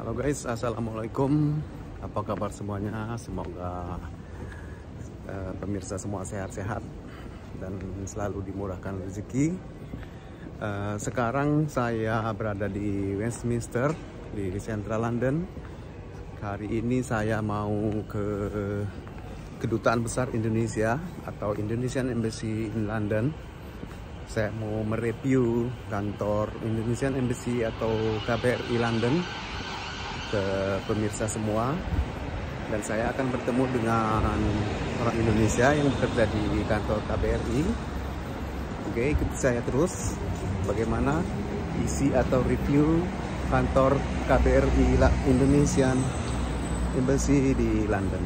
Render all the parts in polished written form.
Halo guys, assalamualaikum. Apa kabar semuanya? Semoga pemirsa semua sehat-sehat dan selalu dimurahkan rezeki. Sekarang saya berada di Westminster di Central London. Hari ini saya mau ke Kedutaan Besar Indonesia atau Indonesian Embassy in London. Saya mau mereview kantor Indonesian Embassy atau KBRI London ke pemirsa semua, dan saya akan bertemu dengan orang Indonesia yang bekerja di kantor KBRI. Oke, ikuti saya terus bagaimana isi atau review kantor KBRI Indonesian Embassy di London.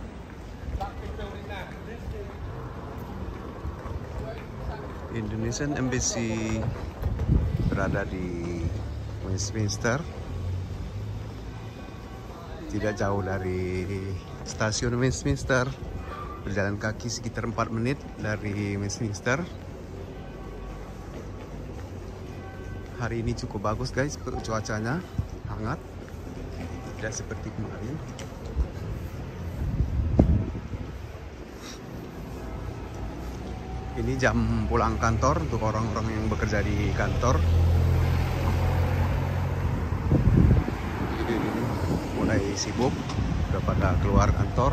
Indonesian Embassy berada di Westminster, tidak jauh dari stasiun Westminster, berjalan kaki sekitar 4 menit dari Westminster. Hari ini cukup bagus guys, cuacanya hangat, tidak seperti kemarin. Ini jam pulang kantor untuk orang-orang yang bekerja di kantor. Mulai sibuk, udah pada keluar kantor.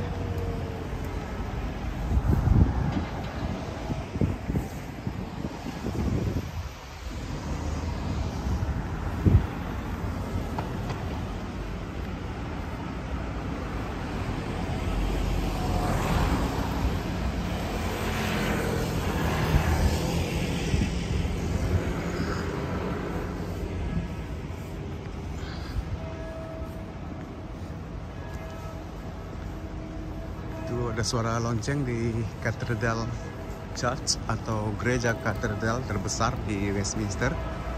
Ada suara lonceng di Cathedral Church atau gereja katedral terbesar di Westminster.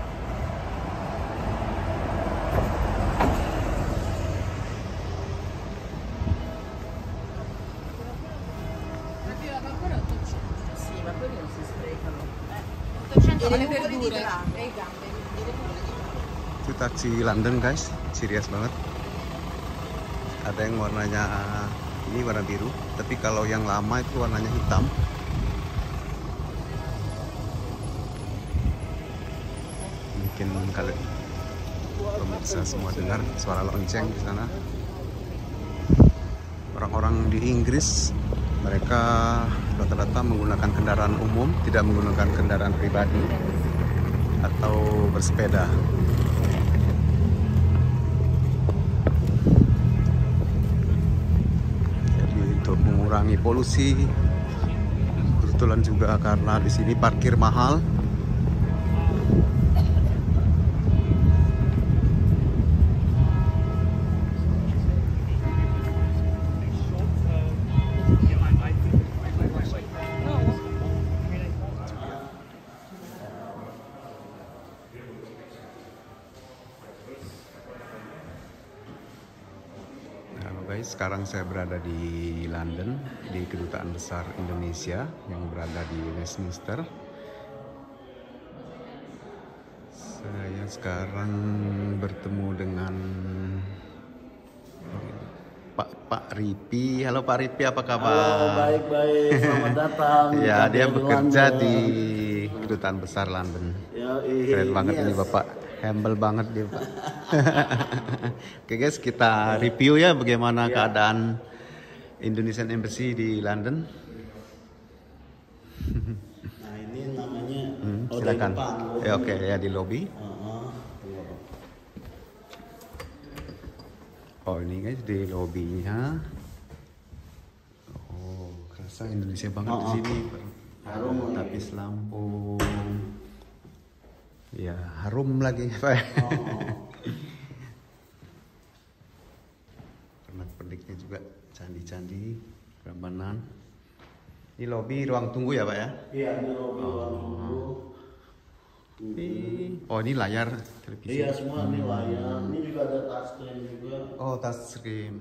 Itu taksi London guys, serius banget. Ada yang warnanya ini warna biru, tapi kalau yang lama itu warnanya hitam. Mungkin kalian pemirsa semua dengar suara lonceng di sana. Orang-orang di Inggris, mereka rata-rata menggunakan kendaraan umum, tidak menggunakan kendaraan pribadi atau bersepeda. Mengurangi polusi, kebetulan juga karena di sini parkir mahal. Guys, sekarang saya berada di London, di Kedutaan Besar Indonesia yang berada di Westminster. Saya sekarang bertemu dengan Pak Ripi. Halo Pak Ripi, apa kabar? Halo, baik-baik. Selamat datang. Ya, dia bekerja di Kedutaan Besar London. Keren banget ini Bapak. Humble banget dia Pak. Oke guys, kita review ya bagaimana keadaan Indonesian Embassy di London. Nah ini namanya silakan. Ya oke, ya di lobby. Oh ini guys di lobbynya. Oh kerasa Indonesia banget di sini. Harum, tapis lampu. Ya harum lagi Pak. Pernak-perniknya juga candi-candi, Prambanan. Ini lobby ruang tunggu ya Pak ya? Iya, di lobby ruang tunggu. Oh ini layar televisi. Iya semua ini layar. Ini juga ada touchscreen juga. Oh touchscreen.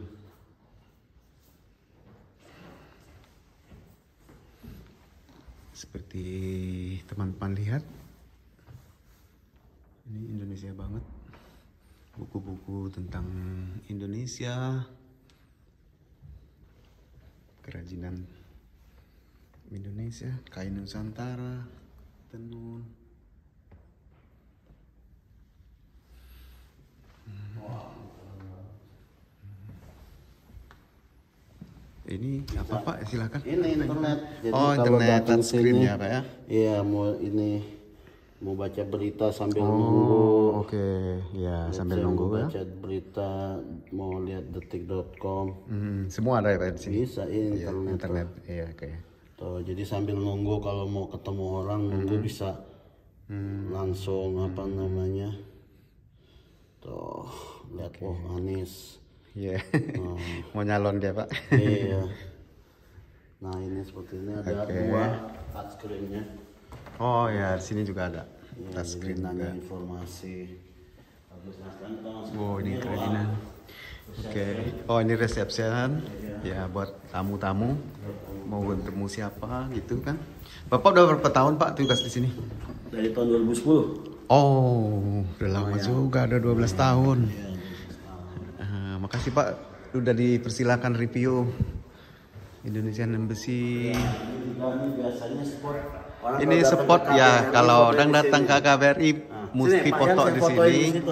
Seperti teman-teman lihat, ini Indonesia banget. buku-buku tentang Indonesia, kerajinan Indonesia, kain Nusantara, tenun. Ini apa Pak? Silakan. Ini internet. Jadi Oh, kalau internet datang touchscreen sini, ya Pak ya? Iya, mau baca berita sambil Oh, nunggu. oke. Ya, sambil nunggu ya. Baca berita, mau lihat detik.com. Semua ada ya Pak di sini? Bisa Iya, internet. internet. Iya, oke. Tuh, jadi sambil nunggu kalau mau ketemu orang nunggu bisa langsung apa namanya. Tuh, lihat Anies. Iya. Mau nyalon dia Pak? Iya. Nah, ini seperti ini ada dua touchscreen-nya. Oh ya, di sini juga ada Ya, touchscreen jadi nanya juga. informasi. Bagus, nah, sekarang kita langsung Oh, ini ke kerajinan. Oke. Oh, ini reception. Ya, buat tamu-tamu. Mau bertemu siapa gitu kan. Bapak udah berapa tahun Pak tugas di sini? dari tahun 2010. Oh, udah lama juga, ada 12 tahun. Ya, Makasih Pak, udah dipersilakan review Indonesian Embassy. ini biasanya spot. Orang Ini kalau datang spot ke ya, KBRI, kalau fotonya orang di datang sini. ke KBRI Nah, mesti sini, Pak foto Yan, saya di fotoin sini. situ.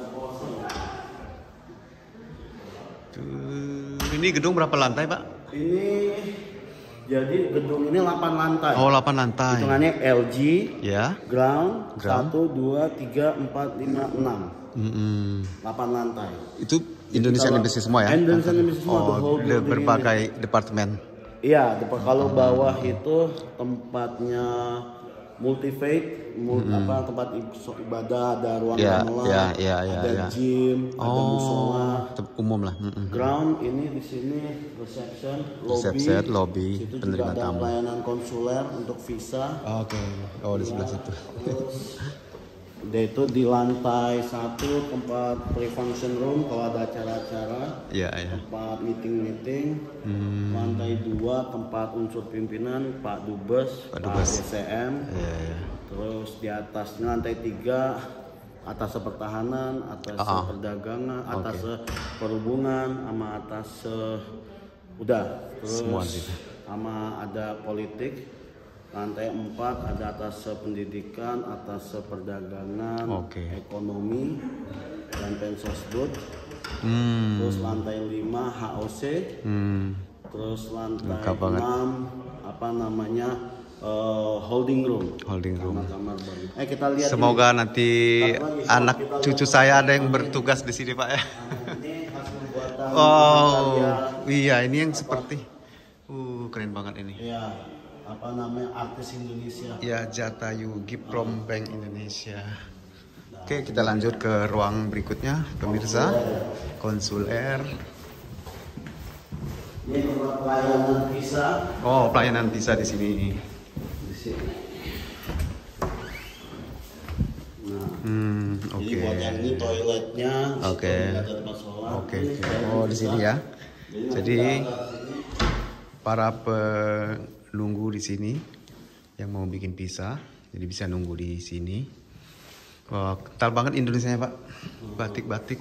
Tuh, ini gedung berapa lantai Pak? Ini jadi gedung ini 8 lantai. Oh, 8 lantai. Hitungannya LG, Ya. ground, Ground. 1, 2, 3, 4, 5, 6. 8 lantai. Itu Indonesian Embassy semua ya? Indonesian Embassy semua, the Oh, whole building berbagai departemen. Iya, kalau bawah itu tempatnya multi-faith, tempat ibadah, ada ruang gamelan, ada gym, ada musola. Umum lah. Ground ini di sini reception, lobby, Situ penerima juga ada tamu. pelayanan konsuler untuk visa. Oke. Oh, di sebelah situ. Terus dia itu di lantai 1 tempat pre-function room kalau ada acara-acara, Iya, iya. tempat meeting. Lantai 2 tempat unsur pimpinan, Pak Dubes, Pak DCM. Iya, iya. Terus di atasnya lantai 3 atas pertahanan, atas perdagangan, atas perhubungan, sama atas udah. Terus Semua di situ. sama ada politik. Lantai 4 ada atas pendidikan, atas perdagangan, ekonomi, dan pensosbud. Terus lantai 5 HOC. Terus lantai 6 apa namanya holding room. Kamar-kamar baru. Kita lihat. Semoga nanti anak cucu saya ada yang bertugas di sini Pak ya. Ini hasil buatan. Oh, iya ini yang seperti. Keren banget ini. Iya. Apa namanya artis Indonesia. Ya, Jatayu Giprom Bank Indonesia. Oke, kita lanjut ke ruang berikutnya, pemirsa. Konsuler. Ini tempat pelayanan visa. Oh, pelayanan visa di sini. Di sini. Nah, Oke. jadi buat yang ini toiletnya. Oke. Ada tempat sholat. Oke. Oh, di sini ya. Jadi para penunggu di sini yang mau bikin visa, jadi bisa nunggu di sini. Wah, kental banget Indonesianya Pak. Batik-batik.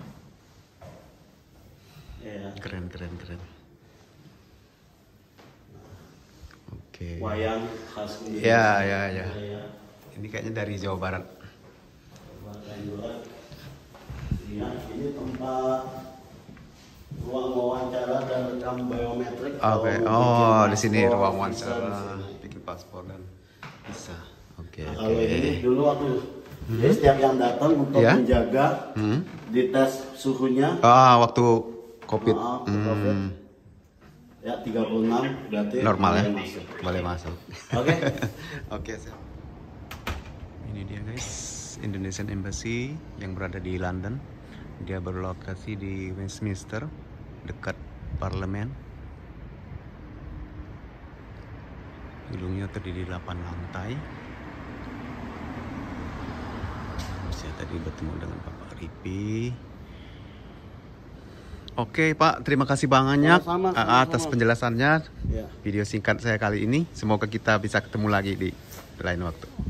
Ya. Keren. Oke. Wayang khas Indonesia. Ya. Ini kayaknya dari Jawa Barat. Iya, ini tempat ruang wawancara dan rekam biometrik. Oke. Oh, di sini ruang wawancara, bikin paspor dan visa. Oke. Kalau ini dulu waktu jadi setiap yang datang untuk menjaga dites suhunya. Waktu COVID. COVID. Ya 36 berarti Normal ya. masuk. Boleh masuk. Oke. Oke, siap. Ini dia guys, Indonesian Embassy yang berada di London. Dia berlokasi di Westminster, dekat parlemen. Gedungnya terdiri 8 lantai. Saya tadi bertemu dengan Bapak Ripi. Oke Pak, terima kasih banyak atas penjelasannya. Ya. Video singkat saya kali ini. Semoga kita bisa ketemu lagi di lain waktu.